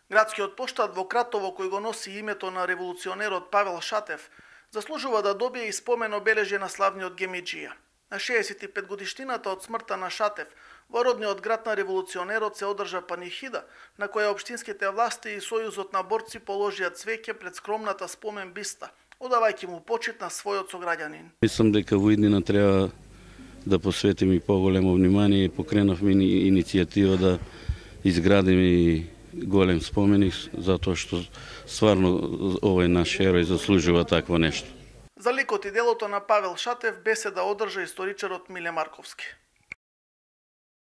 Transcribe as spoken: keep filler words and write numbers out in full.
Градскиот поштад во Кратово, кој го носи името на револуционерот Павел Шатев, заслужува да добие и спомен обележен на славниот Гемиџија. На шеесет и пет годишнината од смртта на Шатев, во родниот град на револуционерот се одржа панихида, на која општинските власти и Сојузот на борци положија цвеќе пред скромната спомен биста, одавајќи му почит на својот сограѓанин. Мислам дека во иднина треба да посветиме поголемо внимание и покренавме иницијатива да изградиме голем споменик, затоа што стварно овој наш ерој заслужува такво нешто. За ликот и делото на Павел Шатев беседа одржа историчарот Миле Марковски.